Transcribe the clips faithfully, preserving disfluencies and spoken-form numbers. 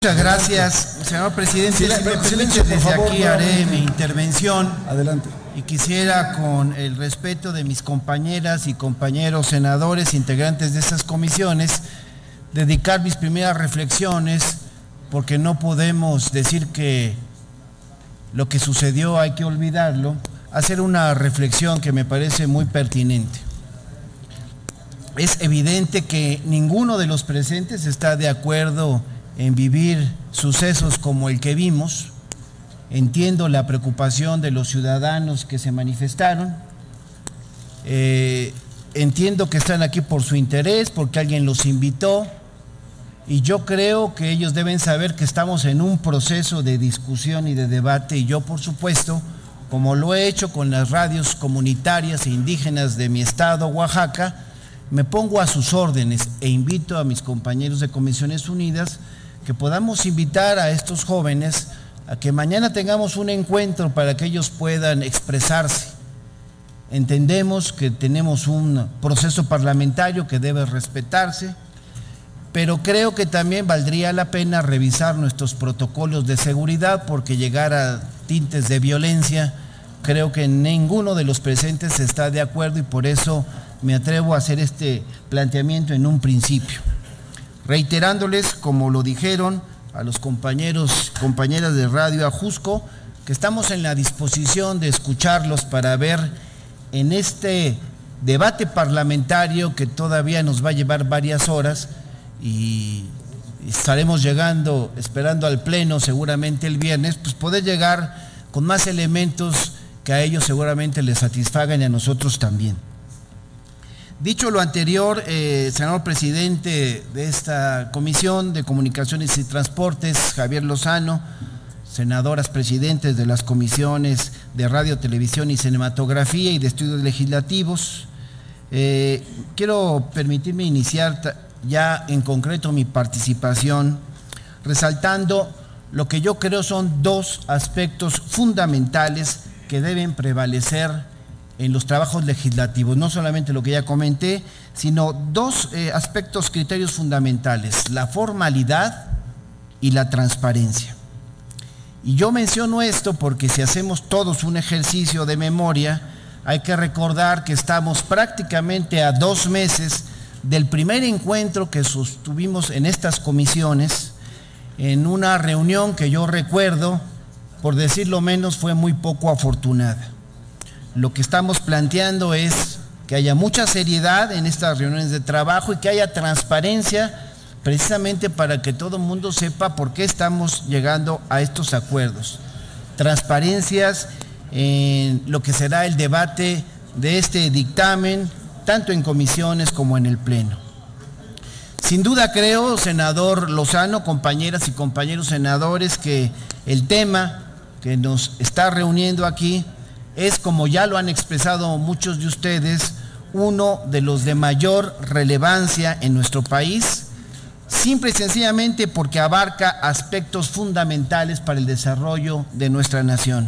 Muchas gracias, señor presidente. Si me permite, desde aquí haré mi intervención. Adelante. Y quisiera, con el respeto de mis compañeras y compañeros senadores, integrantes de estas comisiones, dedicar mis primeras reflexiones, porque no podemos decir que lo que sucedió hay que olvidarlo, hacer una reflexión que me parece muy pertinente. Es evidente que ninguno de los presentes está de acuerdo en vivir sucesos como el que vimos. Entiendo la preocupación de los ciudadanos que se manifestaron, eh, entiendo que están aquí por su interés, porque alguien los invitó, y yo creo que ellos deben saber que estamos en un proceso de discusión y de debate, y yo, por supuesto, como lo he hecho con las radios comunitarias e indígenas de mi estado, Oaxaca, me pongo a sus órdenes e invito a mis compañeros de Comisiones Unidas que podamos invitar a estos jóvenes a que mañana tengamos un encuentro para que ellos puedan expresarse. Entendemos que tenemos un proceso parlamentario que debe respetarse, pero creo que también valdría la pena revisar nuestros protocolos de seguridad, porque llegar a tintes de violencia, creo que ninguno de los presentes está de acuerdo, y por eso me atrevo a hacer este planteamiento en un principio, reiterándoles, como lo dijeron a los compañeros, compañeras de Radio Ajusco, que estamos en la disposición de escucharlos para ver en este debate parlamentario que todavía nos va a llevar varias horas, y estaremos llegando, esperando al pleno seguramente el viernes, pues poder llegar con más elementos que a ellos seguramente les satisfagan y a nosotros también. Dicho lo anterior, eh, senador presidente de esta Comisión de Comunicaciones y Transportes, Javier Lozano, senadoras presidentes de las comisiones de Radio, Televisión y Cinematografía y de Estudios Legislativos, eh, quiero permitirme iniciar ya en concreto mi participación resaltando lo que yo creo son dos aspectos fundamentales que deben prevalecer en los trabajos legislativos, no solamente lo que ya comenté, sino dos eh, aspectos, criterios fundamentales: la formalidad y la transparencia. Y yo menciono esto porque si hacemos todos un ejercicio de memoria, hay que recordar que estamos prácticamente a dos meses del primer encuentro que sostuvimos en estas comisiones, en una reunión que yo recuerdo, por decirlo menos, fue muy poco afortunada. Lo que estamos planteando es que haya mucha seriedad en estas reuniones de trabajo y que haya transparencia, precisamente para que todo el mundo sepa por qué estamos llegando a estos acuerdos. Transparencias en lo que será el debate de este dictamen, tanto en comisiones como en el Pleno. Sin duda creo, senador Lozano, compañeras y compañeros senadores, que el tema que nos está reuniendo aquí es, como ya lo han expresado muchos de ustedes, uno de los de mayor relevancia en nuestro país, simple y sencillamente porque abarca aspectos fundamentales para el desarrollo de nuestra nación.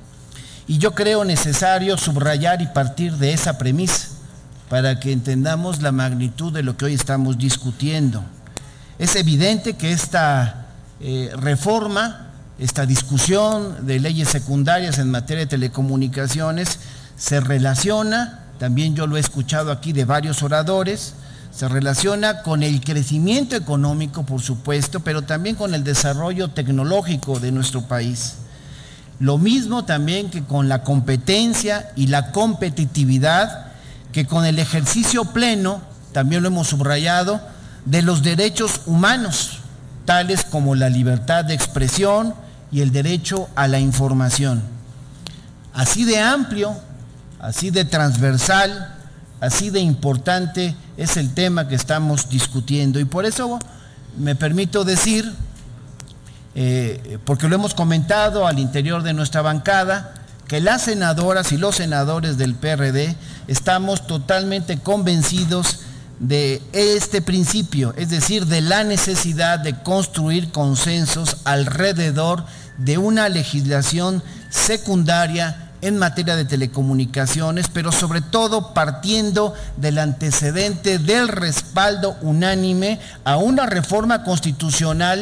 Y yo creo necesario subrayar y partir de esa premisa para que entendamos la magnitud de lo que hoy estamos discutiendo. Es evidente que esta eh, reforma, esta discusión de leyes secundarias en materia de telecomunicaciones se relaciona, también yo lo he escuchado aquí de varios oradores, se relaciona con el crecimiento económico, por supuesto, pero también con el desarrollo tecnológico de nuestro país. Lo mismo también que con la competencia y la competitividad, que con el ejercicio pleno, también lo hemos subrayado, de los derechos humanos, tales como la libertad de expresión y el derecho a la información. Así de amplio, así de transversal, así de importante es el tema que estamos discutiendo. Y por eso me permito decir, eh, porque lo hemos comentado al interior de nuestra bancada, que las senadoras y los senadores del P R D estamos totalmente convencidos de este principio, es decir, de la necesidad de construir consensos alrededor de una legislación secundaria en materia de telecomunicaciones, pero sobre todo partiendo del antecedente del respaldo unánime a una reforma constitucional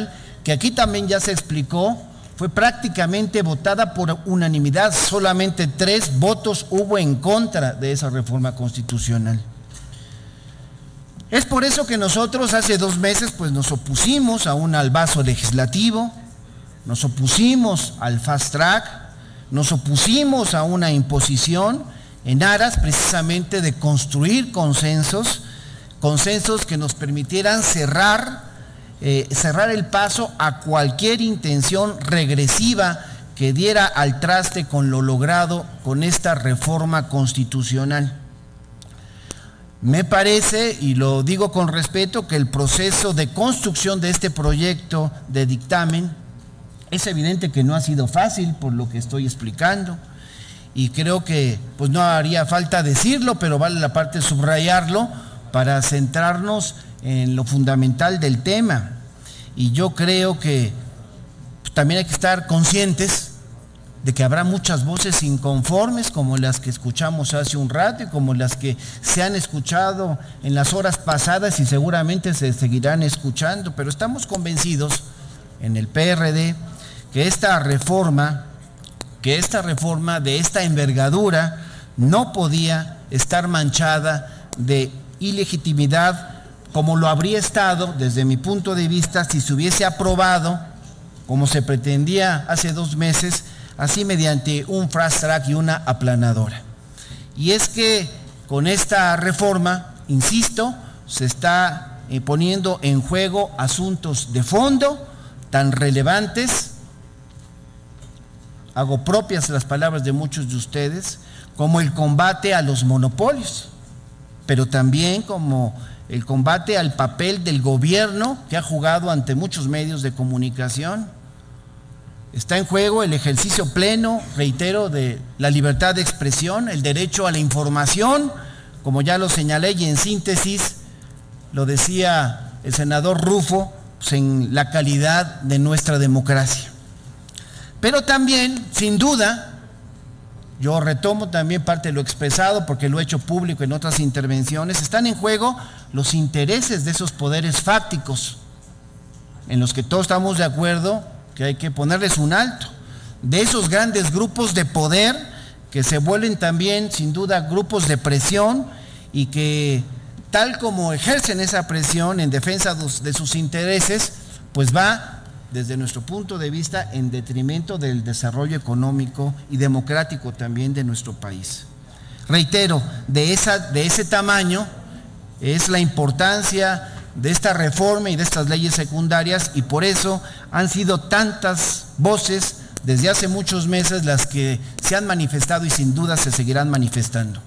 que aquí también ya se explicó, fue prácticamente votada por unanimidad, solamente tres votos hubo en contra de esa reforma constitucional. Es por eso que nosotros hace dos meses pues nos opusimos a un albazo legislativo, nos opusimos al fast track, nos opusimos a una imposición en aras precisamente de construir consensos, consensos que nos permitieran cerrar, eh, cerrar el paso a cualquier intención regresiva que diera al traste con lo logrado con esta reforma constitucional. Me parece, y lo digo con respeto, que el proceso de construcción de este proyecto de dictamen es evidente que no ha sido fácil por lo que estoy explicando, y creo que pues no haría falta decirlo, pero vale la parte subrayarlo para centrarnos en lo fundamental del tema. Y yo creo que también hay que estar conscientes de que habrá muchas voces inconformes, como las que escuchamos hace un rato y como las que se han escuchado en las horas pasadas y seguramente se seguirán escuchando, pero estamos convencidos en el P R D que esta reforma, que esta reforma de esta envergadura no podía estar manchada de ilegitimidad, como lo habría estado desde mi punto de vista si se hubiese aprobado, como se pretendía hace dos meses, así mediante un fast track y una aplanadora. Y es que con esta reforma, insisto, se está eh, poniendo en juego asuntos de fondo tan relevantes, hago propias las palabras de muchos de ustedes, como el combate a los monopolios, pero también como el combate al papel del gobierno que ha jugado ante muchos medios de comunicación. Está en juego el ejercicio pleno, reitero, de la libertad de expresión, el derecho a la información, como ya lo señalé y en síntesis lo decía el senador Rufo, pues en la calidad de nuestra democracia. Pero también, sin duda, yo retomo también parte de lo expresado porque lo he hecho público en otras intervenciones, están en juego los intereses de esos poderes fácticos, en los que todos estamos de acuerdo que hay que ponerles un alto, de esos grandes grupos de poder que se vuelven también sin duda grupos de presión y que tal como ejercen esa presión en defensa de sus intereses, pues va desde nuestro punto de vista en detrimento del desarrollo económico y democrático también de nuestro país. Reitero, de, esa, de ese tamaño es la importancia de esta reforma y de estas leyes secundarias, y por eso han sido tantas voces desde hace muchos meses las que se han manifestado y sin duda se seguirán manifestando.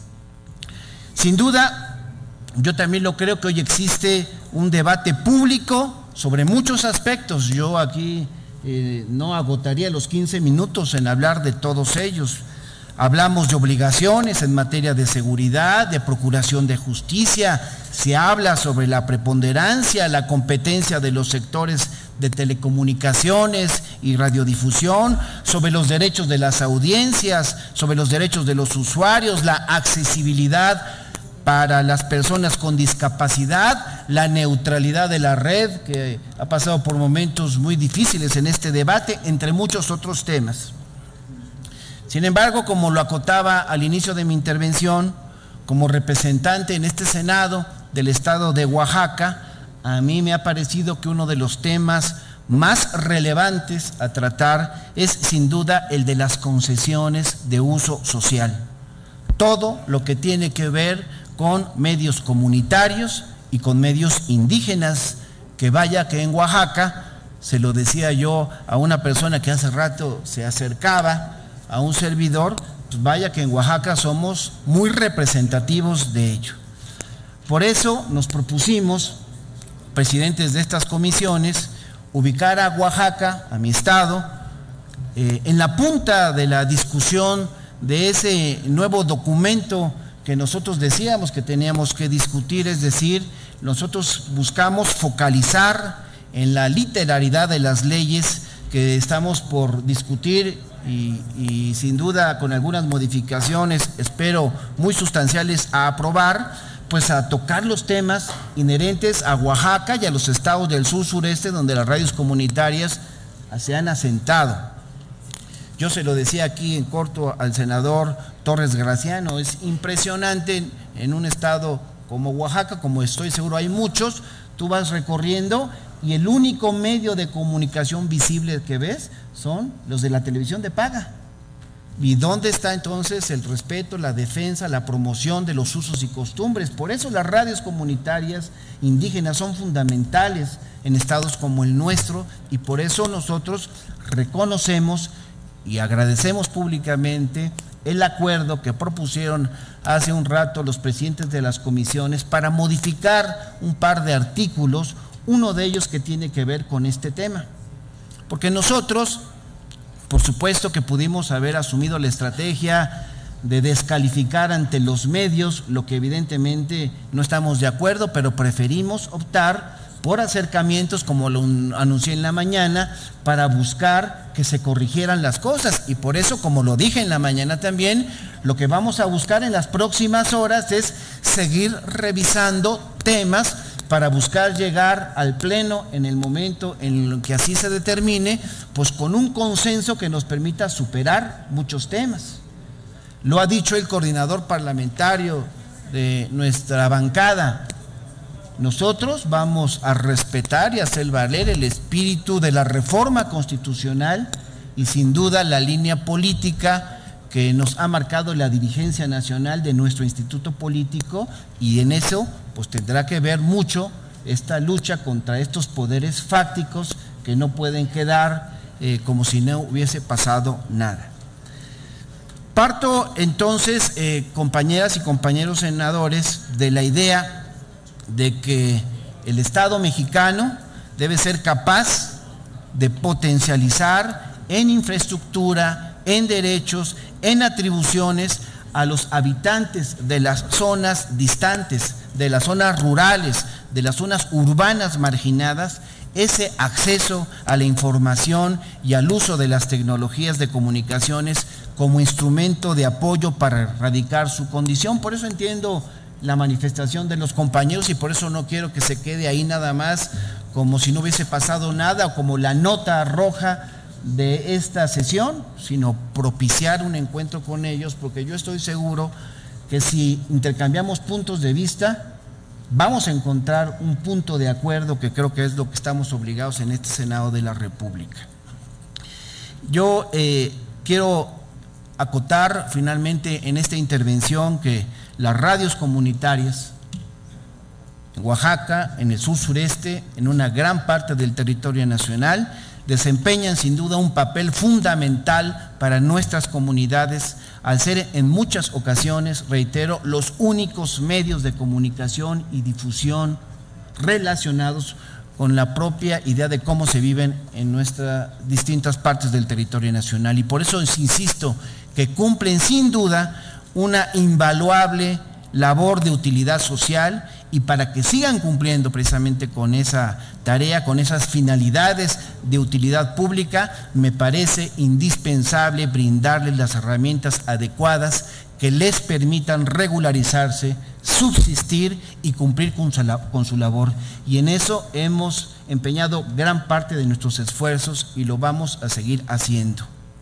Sin duda, yo también lo creo que hoy existe un debate público sobre muchos aspectos. Yo aquí eh, no agotaría los quince minutos en hablar de todos ellos. Hablamos de obligaciones en materia de seguridad, de procuración de justicia, se habla sobre la preponderancia, la competencia de los sectores de telecomunicaciones y radiodifusión, sobre los derechos de las audiencias, sobre los derechos de los usuarios, la accesibilidad para las personas con discapacidad, la neutralidad de la red, que ha pasado por momentos muy difíciles en este debate, entre muchos otros temas. Sin embargo, como lo acotaba al inicio de mi intervención, como representante en este Senado del estado de Oaxaca, a mí me ha parecido que uno de los temas más relevantes a tratar es sin duda el de las concesiones de uso social. Todo lo que tiene que ver con medios comunitarios y con medios indígenas, que vaya que en Oaxaca, se lo decía yo a una persona que hace rato se acercaba, a un servidor, pues vaya que en Oaxaca somos muy representativos de ello. Por eso nos propusimos, presidentes de estas comisiones, ubicar a Oaxaca, a mi estado, eh, en la punta de la discusión de ese nuevo documento que nosotros decíamos que teníamos que discutir, es decir, nosotros buscamos focalizar en la literalidad de las leyes que estamos por discutir y, y sin duda con algunas modificaciones, espero muy sustanciales a aprobar, pues a tocar los temas inherentes a Oaxaca y a los estados del sur sureste donde las radios comunitarias se han asentado. Yo se lo decía aquí en corto al senador Torres Graciano, es impresionante en, en un estado como Oaxaca, como estoy seguro hay muchos, tú vas recorriendo y el único medio de comunicación visible que ves son los de la televisión de paga. ¿Y dónde está entonces el respeto, la defensa, la promoción de los usos y costumbres? Por eso las radios comunitarias indígenas son fundamentales en estados como el nuestro y por eso nosotros reconocemos y agradecemos públicamente el acuerdo que propusieron hace un rato los presidentes de las comisiones para modificar un par de artículos, uno de ellos que tiene que ver con este tema. Porque nosotros, por supuesto que pudimos haber asumido la estrategia de descalificar ante los medios, lo que evidentemente no estamos de acuerdo, pero preferimos optar por acercamientos, como lo anuncié en la mañana, para buscar que se corrigieran las cosas. Y por eso, como lo dije en la mañana también, lo que vamos a buscar en las próximas horas es seguir revisando temas para buscar llegar al pleno en el momento en que así se determine, pues con un consenso que nos permita superar muchos temas. Lo ha dicho el coordinador parlamentario de nuestra bancada. Nosotros vamos a respetar y hacer valer el espíritu de la reforma constitucional y sin duda la línea política que nos ha marcado la dirigencia nacional de nuestro instituto político, y en eso pues tendrá que ver mucho esta lucha contra estos poderes fácticos que no pueden quedar eh, como si no hubiese pasado nada. Parto entonces, eh, compañeras y compañeros senadores, de la idea de que el Estado mexicano debe ser capaz de potencializar en infraestructura, en derechos, en atribuciones a los habitantes de las zonas distantes, de las zonas rurales, de las zonas urbanas marginadas, ese acceso a la información y al uso de las tecnologías de comunicaciones como instrumento de apoyo para erradicar su condición. Por eso entiendo la manifestación de los compañeros y por eso no quiero que se quede ahí nada más como si no hubiese pasado nada o como la nota roja de esta sesión, sino propiciar un encuentro con ellos, porque yo estoy seguro que si intercambiamos puntos de vista vamos a encontrar un punto de acuerdo que creo que es lo que estamos obligados en este Senado de la República. Yo eh, quiero acotar finalmente en esta intervención que las radios comunitarias en Oaxaca, en el sur sureste, en una gran parte del territorio nacional, desempeñan sin duda un papel fundamental para nuestras comunidades, al ser en muchas ocasiones, reitero, los únicos medios de comunicación y difusión relacionados con la propia idea de cómo se viven en nuestras distintas partes del territorio nacional. Y por eso insisto que cumplen sin duda una invaluable labor de utilidad social, y para que sigan cumpliendo precisamente con esa tarea, con esas finalidades de utilidad pública, me parece indispensable brindarles las herramientas adecuadas que les permitan regularizarse, subsistir y cumplir con su, con su labor. Y en eso hemos empeñado gran parte de nuestros esfuerzos y lo vamos a seguir haciendo.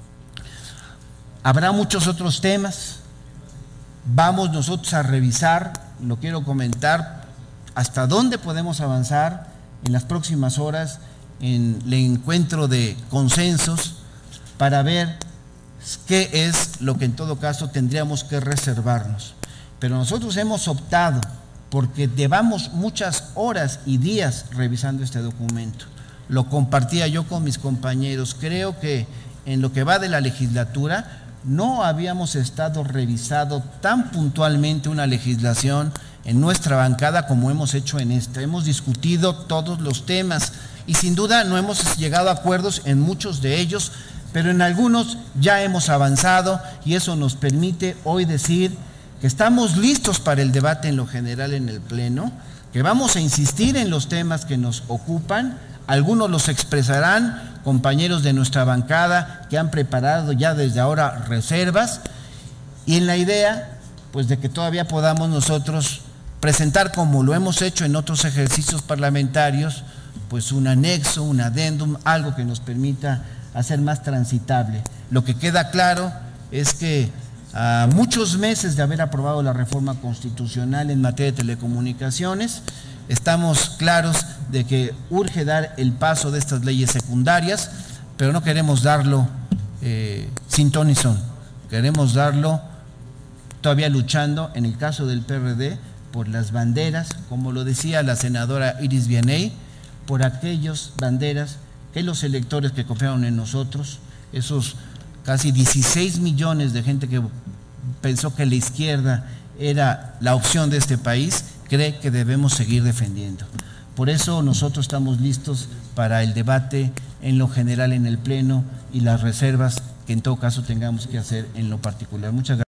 Habrá muchos otros temas. Vamos nosotros a revisar, lo quiero comentar, hasta dónde podemos avanzar en las próximas horas en el encuentro de consensos para ver qué es lo que en todo caso tendríamos que reservarnos. Pero nosotros hemos optado porque llevamos muchas horas y días revisando este documento. Lo compartía yo con mis compañeros. Creo que en lo que va de la legislatura no habíamos estado revisando tan puntualmente una legislación en nuestra bancada como hemos hecho en esta. Hemos discutido todos los temas y sin duda no hemos llegado a acuerdos en muchos de ellos, pero en algunos ya hemos avanzado y eso nos permite hoy decir que estamos listos para el debate en lo general en el Pleno, que vamos a insistir en los temas que nos ocupan. Algunos los expresarán compañeros de nuestra bancada que han preparado ya desde ahora reservas, y en la idea pues de que todavía podamos nosotros presentar, como lo hemos hecho en otros ejercicios parlamentarios, pues un anexo, un adendum, algo que nos permita hacer más transitable. Lo que queda claro es que a muchos meses de haber aprobado la reforma constitucional en materia de telecomunicaciones, estamos claros de que urge dar el paso de estas leyes secundarias, pero no queremos darlo eh, sin ton ni son. Queremos darlo todavía luchando, en el caso del P R D, por las banderas, como lo decía la senadora Iris Vianey, por aquellas banderas que los electores que confiaron en nosotros, esos casi dieciséis millones de gente que pensó que la izquierda era la opción de este país, cree que debemos seguir defendiendo. Por eso nosotros estamos listos para el debate en lo general en el Pleno y las reservas que en todo caso tengamos que hacer en lo particular. Muchas gracias.